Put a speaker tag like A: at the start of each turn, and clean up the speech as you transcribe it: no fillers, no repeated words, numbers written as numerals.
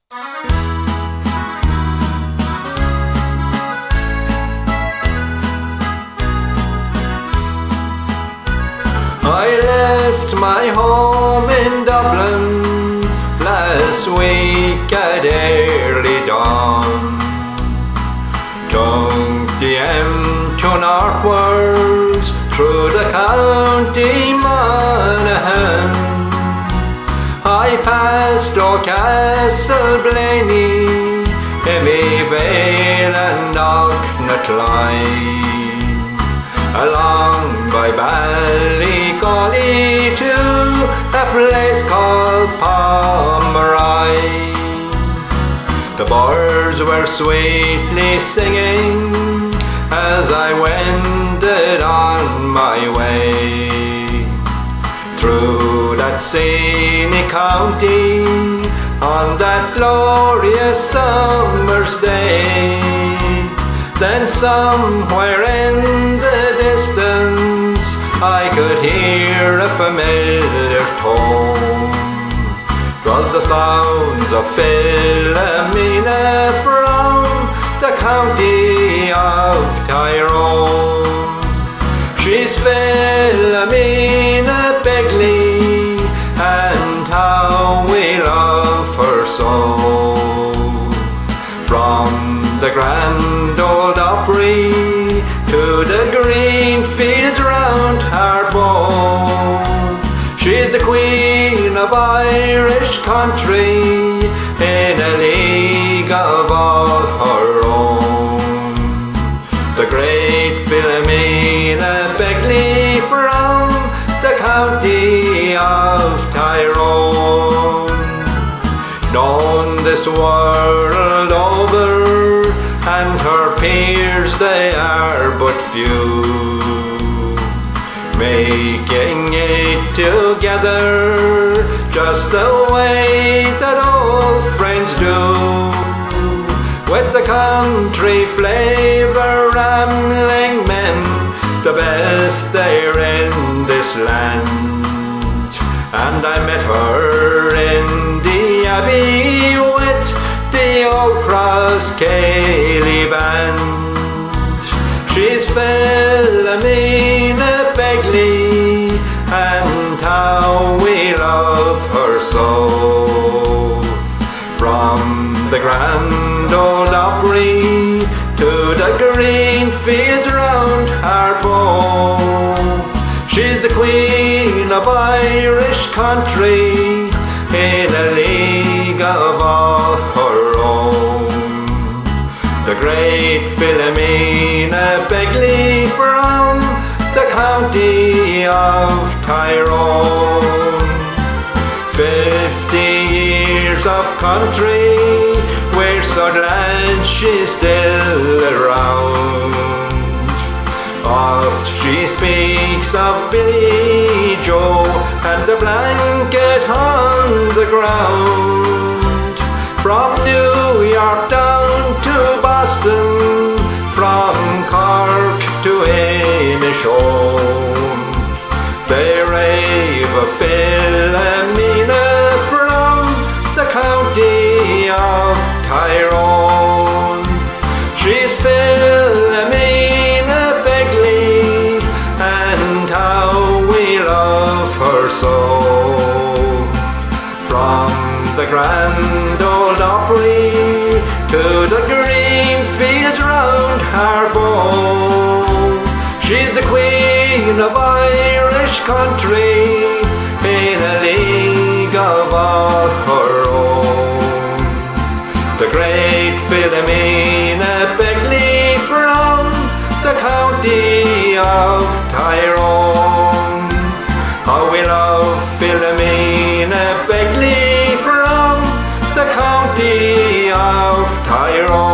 A: I left my home in Dublin last week at early dawn. Took the M2 northwards through the county Monaghan. I passed O'Castle, Blaney, Emmyvale and Knocknatline, along by Ballygolly to a place called Pomeroy. The birds were sweetly singing as I wended on my way through that scenic county on that glorious summer's day. Then somewhere in the distance I could hear a familiar tone. 'Twas the sounds of Philomena from the county of Tyrone. She's Philomena Begley, and how we love her so. From the grand old Opry to the green fields round Harbour, she's the queen of Irish country in a league of all her own. The great Philomena Begley from the county of Tyrone, known this world over, and her peers they are but few, making it together just the way that old friends do, with the country flavour rambling men, the best there in this land. And I met her in the Abbey with the old Cross Cayley band. She's Philomena Begley, and how we love her so. From the grand old Opry to the green fields round Harbour, she's the queen of Irish country in a league of all her own. The great Philomena Begley from the county of Tyrone. 50 years of country, we're so glad she's still around. Oft she speaks of Billy Joe and the blanket on the ground. From New York down to Boston, from Cork to Inishowen, they rave of Philomena from the county of Tyrone. She's Philomena Begley, and how we love her so. From the grand old Opry to the green fields round Harbour, she's the queen of Irish country in a league of all her own. The great Philomena Begley from the county of Tyrone. How we love Philomena Begley from the county of Tyrone.